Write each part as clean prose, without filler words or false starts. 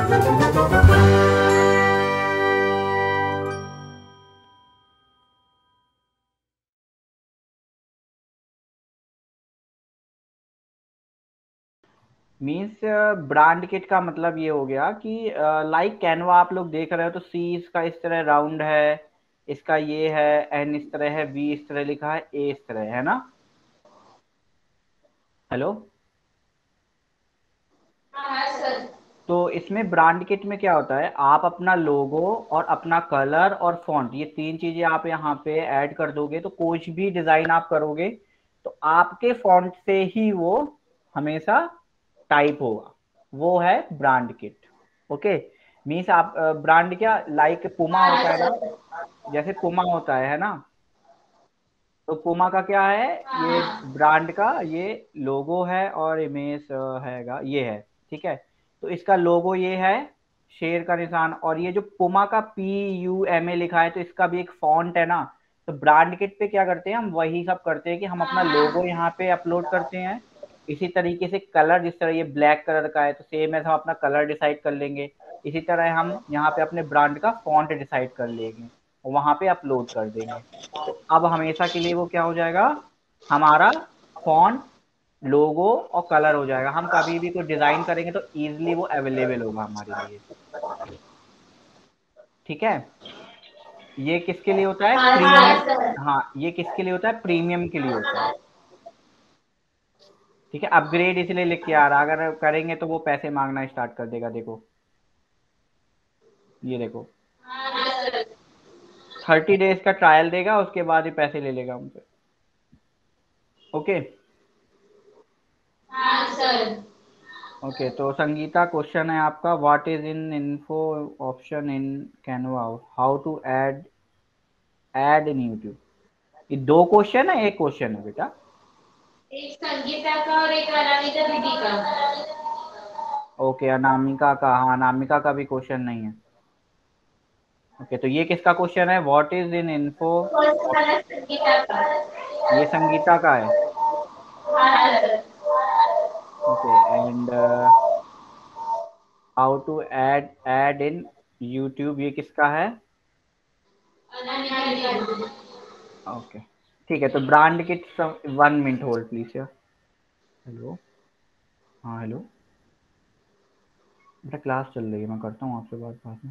Means brand kit का मतलब ये हो गया कि लाइक कैनवा आप लोग देख रहे हो तो सी इसका इस तरह राउंड है, इसका ये है, एन इस तरह है, बी इस तरह लिखा है, ए इस तरह है ना। हेलो। हाँ सर। तो इसमें ब्रांड किट में क्या होता है, आप अपना लोगो और अपना कलर और फॉन्ट, ये तीन चीजें आप यहाँ पे ऐड कर दोगे तो कुछ भी डिजाइन आप करोगे तो आपके फॉन्ट से ही वो हमेशा टाइप होगा, वो है ब्रांड किट। ओके। मीन्स आप ब्रांड क्या, लाइक पुमा हाँ होता है ना, सर। जैसे पुमा होता है ना, तो पुमा का क्या है, ये हाँ ब्रांड का ये लोगो है और इमेज हैगा ये है, ठीक है। तो इसका लोगो ये है, शेर का निशान, और ये जो पुमा का PUMA लिखा है तो इसका भी एक फॉन्ट है ना। तो ब्रांड किट पे क्या करते हैं हम, वही सब करते हैं कि हम अपना लोगो यहाँ पे अपलोड करते हैं। इसी तरीके से कलर, जिस तरह ये ब्लैक कलर का है तो सेम है, हम अपना कलर डिसाइड कर लेंगे। इसी तरह हम यहाँ पे अपने ब्रांड का फॉन्ट डिसाइड कर लेंगे और वहां पे अपलोड कर देंगे। तो अब हमेशा के लिए वो क्या हो जाएगा, हमारा फॉन्ट, लोगो और कलर हो जाएगा। हम कभी भी कोई डिजाइन करेंगे तो इजीली वो अवेलेबल होगा हमारे लिए। ठीक है। ये किसके लिए होता है, हाँ प्रीमियम। सर। हाँ, ये किसके लिए होता है, प्रीमियम के लिए होता है। ठीक है, अपग्रेड इसलिए लिख के आ रहा, अगर करेंगे तो वो पैसे मांगना स्टार्ट कर देगा। देखो, ये देखो, हाँ सर। 30 डेज का ट्रायल देगा, उसके बाद ही पैसे ले लेगा हमसे। ओके। हाँ सर। ओके, तो संगीता क्वेश्चन है आपका, what is in info option in Canva, how to add add in YouTube. ये दो क्वेश्चन है, एक क्वेश्चन है बेटा। एक संगीता का और एक अनामिका दीदी का। ओके, अनामिका का, हाँ अनामिका का भी क्वेश्चन नहीं है। ओके, तो ये किसका क्वेश्चन है, what is in info. First वाला संगीता का। ये संगीता का है। हाँ sir. Okay, and how to add in YouTube, ये किसका है। अनामिका दीदी। ओके, ठीक है। तो brand kit, 1 minute hold please यार। हेलो। हाँ हेलो, बेटा क्लास चल रही है, मैं करता हूँ आपसे बात बाद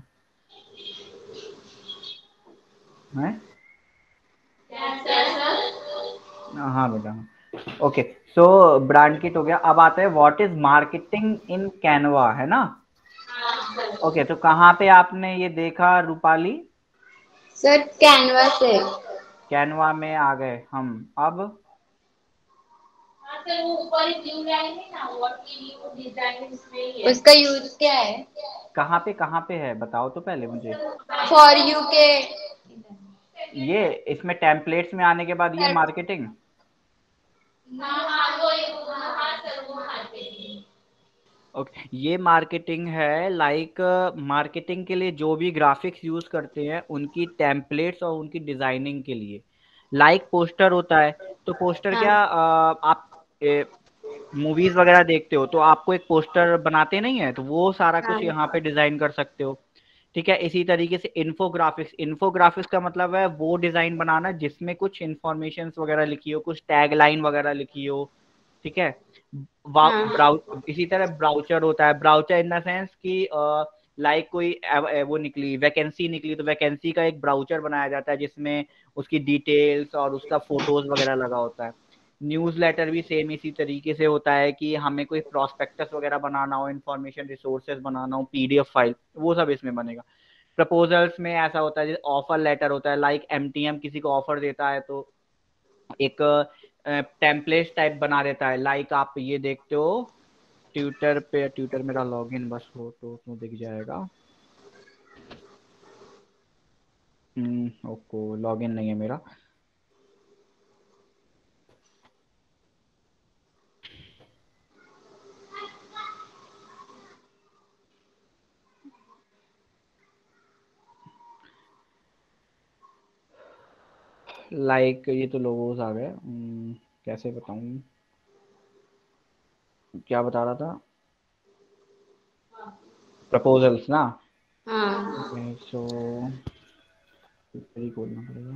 में है। क्या सर? हाँ बेटा, हाँ। ओके, सो ब्रांड किट हो गया। अब आता है what is marketing in Canva, है ना। हाँ सर। ओके, तो कहाँ पे आपने ये देखा रूपाली। सर कैनवा से। कैनवा में आ गए हम। अब हाँ सर, वो ऊपर ही ब्लू लाइन है ना, व्हाट कैन यू डिजाइन, इसमें ही है। उसका यूज क्या है? कहाँ पे है बताओ तो पहले मुझे। फॉर यू के। ये इसमें टेम्पलेट्स में आने के बाद ये सर। मार्केटिंग। हाँ हाँ वो, हाँ सर वो मार्केटिंग। ओके, ये मार्केटिंग है, लाइक मार्केटिंग के लिए जो भी ग्राफिक्स यूज करते हैं उनकी टेम्पलेट्स और उनकी डिजाइनिंग के लिए। लाइक पोस्टर होता है, तो पोस्टर हाँ। क्या, आप मूवीज वगैरह देखते हो तो आपको एक पोस्टर बनाते नहीं है, तो वो सारा कुछ हाँ। यहाँ पे डिजाइन कर सकते हो। ठीक है, इसी तरीके से इन्फोग्राफिक्स, इन्फोग्राफिक्स का मतलब है वो डिजाइन बनाना जिसमें कुछ इंफॉर्मेशन वगैरह लिखी हो, कुछ टैग लाइन वगैरह लिखी हो। ठीक है। हाँ। इसी तरह ब्राउचर होता है, ब्राउचर इन द सेंस कि लाइक कोई वो निकली, वैकेंसी निकली, तो वैकेंसी का एक ब्राउचर बनाया जाता है जिसमें उसकी डिटेल्स और उसका फोटोज वगैरह लगा होता है। न्यूज लेटर भी सेम इसी तरीके से होता है कि हमें कोई प्रोस्पेक्टस वगैरह बनाना हो, इंफॉर्मेशन रिसोर्सेज बनाना हो, PDF फाइल, वो सब इसमें बनेगा। प्रपोजल्स में ऐसा होता है, जैसे ऑफर लेटर होता है, लाइक MTM किसी को ऑफर देता है तो एक टेम्पलेट टाइप बना देता है। लाइक आप ये देखते हो ट्विटर पे, ट्विटर मेरा लॉगिन बस हो तो उसमें दिख जाएगा। ओके, लॉगिन नहीं है मेरा। लाइक ये तो लोगोस आ गए। कैसे बताऊं, क्या बता रहा था। प्रपोजल्स ना। हाँ ओके सो खोलना पड़ेगा।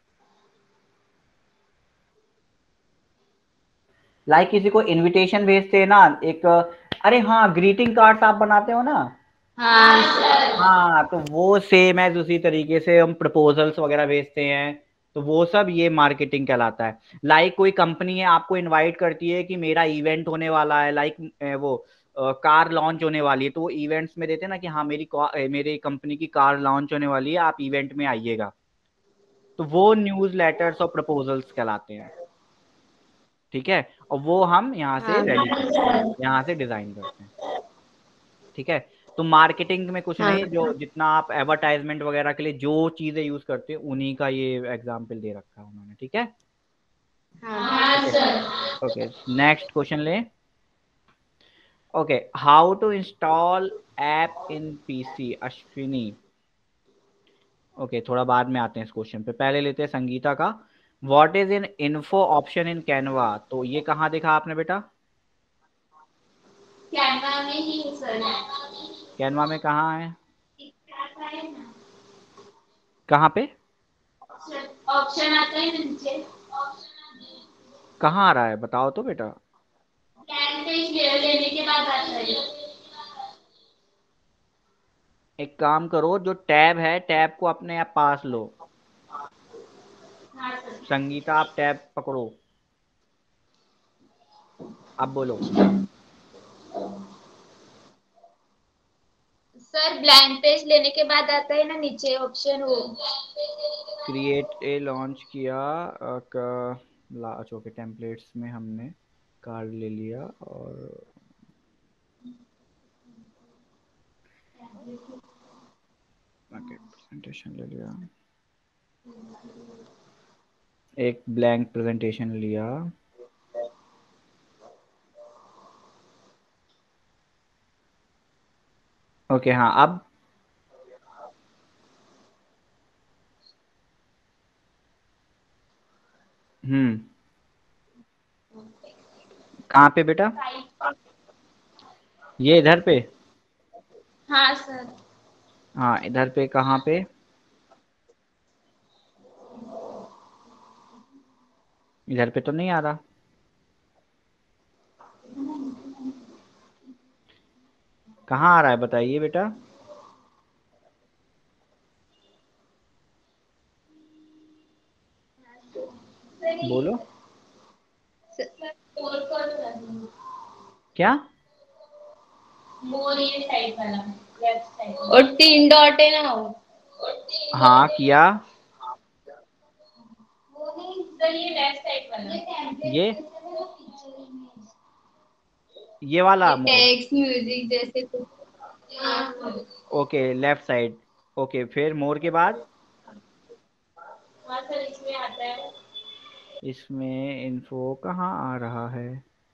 लाइक किसी को इनविटेशन भेजते हैं ना एक, अरे हाँ ग्रीटिंग कार्ड्स आप बनाते हो ना। हाँ सर। हाँ तो वो सेम है, उसी तरीके से हम प्रपोजल्स वगैरह भेजते हैं, तो वो सब ये मार्केटिंग कहलाता है। लाइक कोई कंपनी है आपको इनवाइट करती है कि मेरा इवेंट होने वाला है, लाइक वो कार लॉन्च होने वाली है, तो वो इवेंट्स में देते हैं ना कि हाँ मेरी कंपनी की कार लॉन्च होने वाली है, आप इवेंट में आइएगा। तो वो न्यूज लेटर्स और प्रपोजल्स कहलाते हैं। ठीक है, और वो हम यहाँ से हाँ रेडी करते हैं, यहाँ से डिजाइन करते हैं। ठीक है, तो मार्केटिंग में कुछ हाँ नहीं, जो जितना आप एडवर्टाइजमेंट वगैरह के लिए जो चीजें यूज करते हैं उन्हीं का ये एग्जाम्पल दे रखा है उन्होंने। ठीक है। हाँ okay sir. Okay, next question ले। Okay, how to install app in PC, Ashwini. Okay, थोड़ा बाद में आते हैं इस क्वेश्चन पे, पहले लेते हैं संगीता का। What is in info option in Canva, तो ये कहाँ देखा आपने बेटा? कैनवा में ही सर। कैनवा में कहाँ है? कहाँ पे? ऑप्शन आता है नीचे। कहाँ आ रहा है बताओ तो बेटा। कैन पेज लेने के बाद आता है। एक काम करो, जो टैब है टैब को अपने आप पास लो। हाँ सर। संगीता आप टैब पकड़ो, अब बोलो। सर ब्लैंक पेज लेने के बाद आता है ना नीचे ऑप्शन वो। क्रिएट ए लॉन्च किया, अच्छा ओके, टेम्पलेट्स में हमने कार्ड ले लिया और ओके प्रेजेंटेशन ले लिया, एक ब्लैंक प्रेजेंटेशन लिया। ओके हाँ, अब कहाँ पे बेटा? ये इधर पे? हाँ सर। हाँ इधर पे, कहाँ पे? इधर पे तो नहीं आ रहा। कहाँ आ रहा है बताइए बेटा, बोलो। क्या? मोर ये साइड वाला, लेफ्ट साइड और 3 डॉट है ना वो। हाँ किया। वो नहीं सर, ये लेफ्ट साइड वाला। ये ये वाला ये मोड। टेक्स्ट म्यूजिक जैसे कुछ। हाँ ओके लेफ्ट साइड। ओके फिर मोर के बाद? सर, इसमें आता है। इसमें इन्फो कहाँ आ रहा है?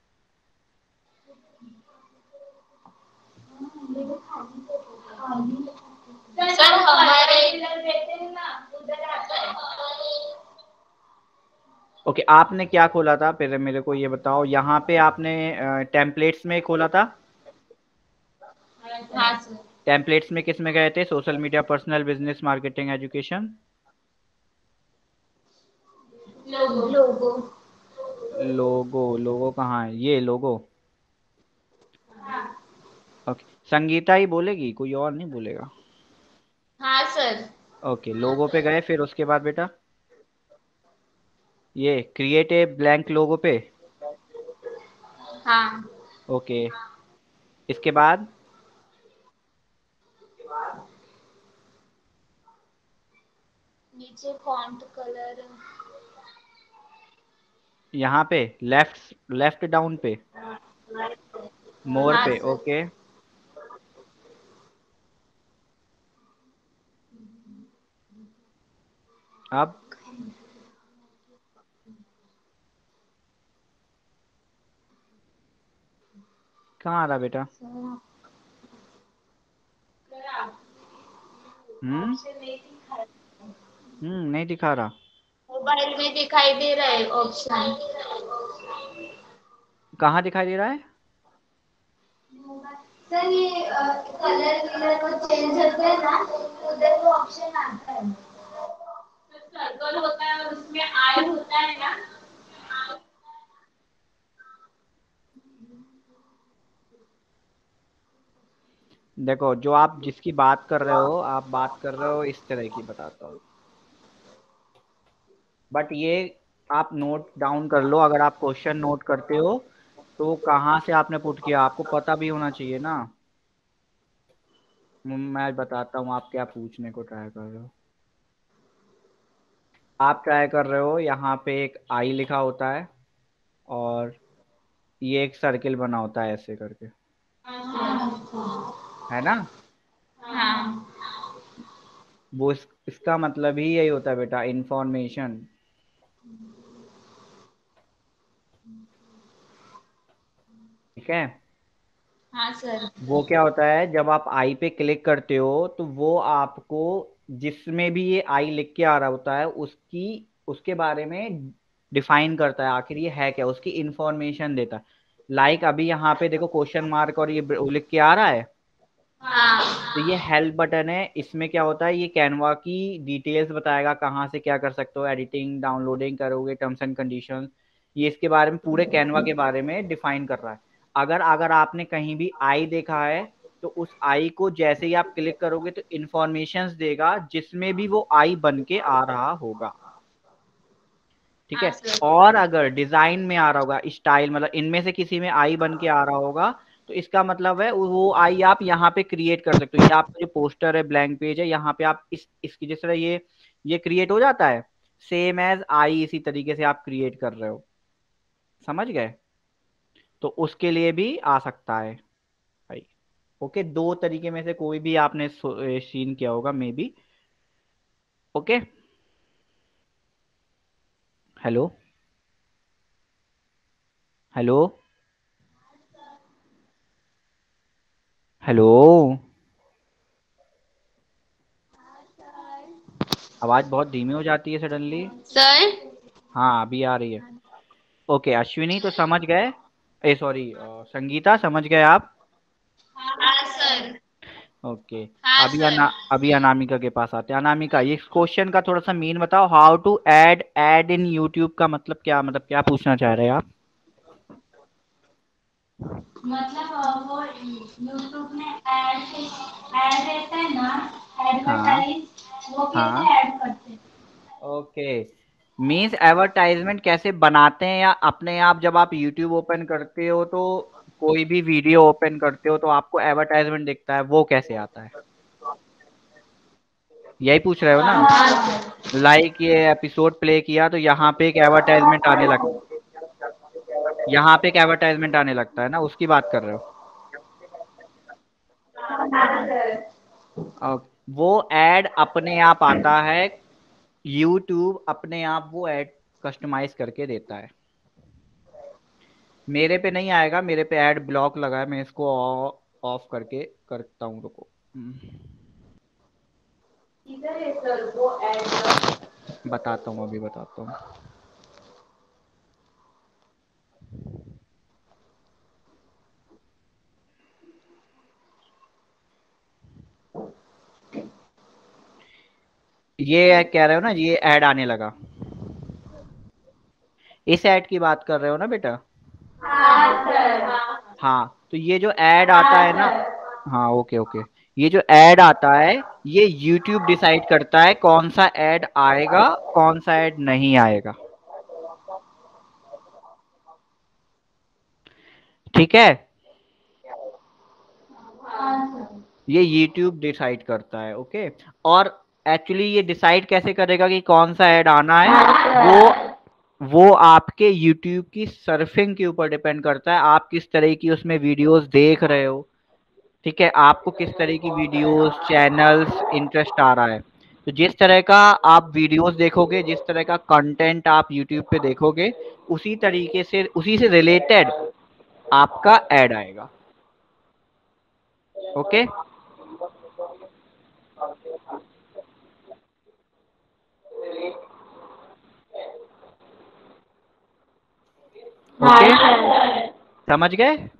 सर हमारे इधर रहते हैं ना, उधर आता है। ओके, आपने क्या खोला था फिर मेरे को ये बताओ, यहाँ पे आपने टेम्पलेट्स में खोला था? हाँ सर। टेम्पलेट्स में किस में गए थे? Social media, personal, business, marketing, education. Logo logo. Logo, logo कहाँ है? ये लोगो। ओके, संगीता ही बोलेगी, कोई और नहीं बोलेगा। हाँ सर। ओके, लोगो पे गए, फिर उसके बाद बेटा ये क्रिएट ए ब्लैंक लोगो पे। हाँ। ओके, इसके बाद नीचे फॉन्ट कलर। यहाँ पे लेफ्ट लेफ्ट डाउन पे, मोर हाँ पे। सर। ओके, अब कहाँ आ रहा बेटा? हम्म नहीं दिखा रहा। मोबाइल में दिखाई दे रहा है ऑप्शन। कहाँ दिखाई दे रहा है? सर ये कलर विलर को चेंज होता है ना, उधर वो ऑप्शन आता है, सर्कल होता है और उसमें आई होता है ना। देखो, जो आप जिसकी बात कर रहे हो, आप बात कर रहे हो इस तरह की, बताता हूँ। बट ये आप नोट डाउन कर लो, अगर आप क्वेश्चन नोट करते हो तो कहाँ से आपने पुट किया आपको पता भी होना चाहिए ना। मैं बताता हूँ आप क्या पूछने को ट्राई कर रहे हो। आप ट्राई कर रहे हो, यहाँ पे एक आई लिखा होता है और ये एक सर्किल बना होता है ऐसे करके, है ना। हाँ। वो इसका मतलब ही यही होता है बेटा, इंफॉर्मेशन। ठीक है। हाँ सर। वो क्या होता है, जब आप आई पे क्लिक करते हो तो वो आपको जिसमें भी ये आई लिख के आ रहा होता है उसकी उसके बारे में डिफाइन करता है, आखिर ये है क्या, उसकी इंफॉर्मेशन देता है। लाइक अभी यहाँ पे देखो क्वेश्चन मार्क और ये लिख के आ रहा है, हाँ। तो ये हेल्प बटन है। इसमें क्या होता है, ये कैनवा की डिटेल्स बताएगा, कहाँ से क्या कर सकते हो, एडिटिंग डाउनलोडिंग करोगे, टर्म्स एंड कंडीशंस, ये इसके बारे में पूरे कैनवा के बारे में डिफाइन कर रहा है। अगर अगर आपने कहीं भी आई देखा है तो उस आई को जैसे ही आप क्लिक करोगे तो इंफॉर्मेशन देगा जिसमें भी वो आई बन के आ रहा होगा। ठीक हाँ है। सर। और अगर डिजाइन में आ रहा होगा, स्टाइल मतलब इनमें से किसी में आई बन के आ रहा होगा, तो इसका मतलब है वो आई आप यहाँ पे क्रिएट कर सकते हो। ये आपका जो पोस्टर है, ब्लैंक पेज है, यहाँ पे आप इसकी जिस तरह ये क्रिएट हो जाता है, सेम एज आई इसी तरीके से आप क्रिएट कर रहे हो। समझ गए। तो उसके लिए भी आ सकता है भाई। ओके, दो तरीके में से कोई भी आपने सीन किया होगा maybe. Okay. Hello. Hello. Hello. आवाज बहुत धीमी हो जाती है सडनली। सर। हाँ, अभी आ रही है। ओके अश्विनी, तो समझ गए। ए सॉरी, संगीता, समझ गए आप। हाँ सर। ओके। हाँ सर। अभी अनामिका के पास आते हैं। अनामिका, ये क्वेश्चन का थोड़ा सा मीन बताओ, how to add add in YouTube का मतलब क्या, मतलब क्या पूछना चाह रहे हैं आप। मतलब वो यूट्यूब में ऐड रहता है ना, हाँ। एडवर्टाइज, वो हाँ। कैसे ऐड करते हैं। ओके, मीन्स एडवर्टाइजमेंट कैसे बनाते हैं, या अपने आप जब आप यूट्यूब ओपन करते हो तो कोई भी वीडियो ओपन करते हो तो आपको एडवर्टाइजमेंट दिखता है, वो कैसे आता है, यही पूछ रहे हो ना। लाइक ये एपिसोड प्ले किया तो यहाँ पे एक एडवर्टाइजमेंट आने लगता, यहाँ पे एक एडवर्टाइजमेंट आने लगता है ना, उसकी बात कर रहे हो। और वो एड अपने आप आता है, यूट्यूब अपने आप वो एड कस्टमाइज करके देता है। मेरे पे नहीं आएगा, मेरे पे एड ब्लॉक लगा है, मैं इसको ऑफ करके करता हूँ, रुको। किधर है सर वो ऐड। बताता हूँ, अभी बताता हूँ। ये कह रहे हो ना, ये ऐड आने लगा, इस ऐड की बात कर रहे हो ना बेटा। हाँ सर। हाँ, तो ये जो ऐड आता हाँ है ना, सर। हाँ ओके ओके, ये जो ऐड आता है ये YouTube डिसाइड करता है कौन सा ऐड आएगा, कौन सा ऐड नहीं आएगा। ठीक है। हाँ सर। ये YouTube डिसाइड करता है। ओके। और एक्चुअली ये डिसाइड कैसे करेगा कि कौन सा ऐड आना है, वो आपके YouTube की सर्फिंग के ऊपर डिपेंड करता है, आप किस तरह की उसमें वीडियोस देख रहे हो। ठीक है, आपको किस तरह की वीडियोस, चैनल्स इंटरेस्ट आ रहा है, तो जिस तरह का आप वीडियोस देखोगे, जिस तरह का कंटेंट आप यूट्यूब पे देखोगे, उसी तरीके से, उसी से रिलेटेड आपका ऐड आएगा। ओके। ओके, हाँ सर। समझ गए।